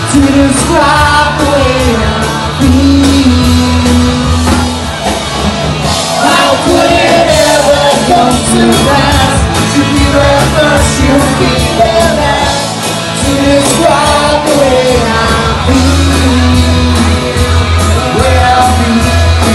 to describe the way I feel. How could it ever come to pass to be the first you'll be the last to describe the way I feel, the way I feel.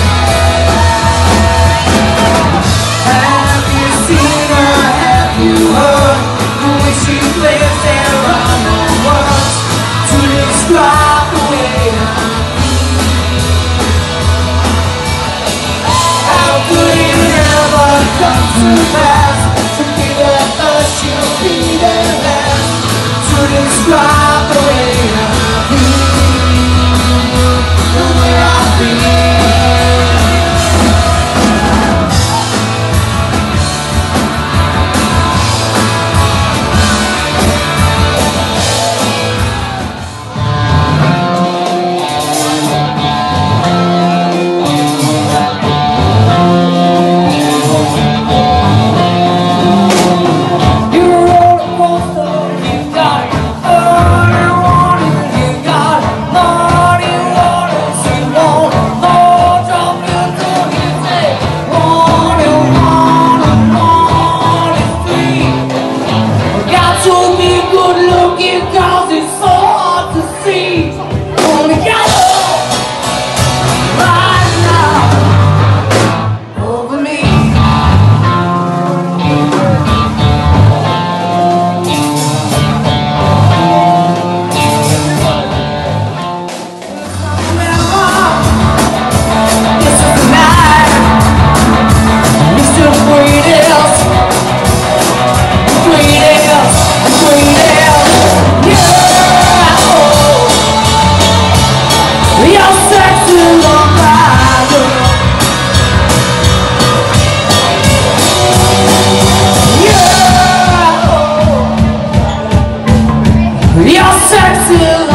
Have you seen her? Have you heard the way she plays there are no words to describe the way I feel. How could it ever come to pass to be the first you'll be the last to describe the way I feel, the way I feel. You're sexy.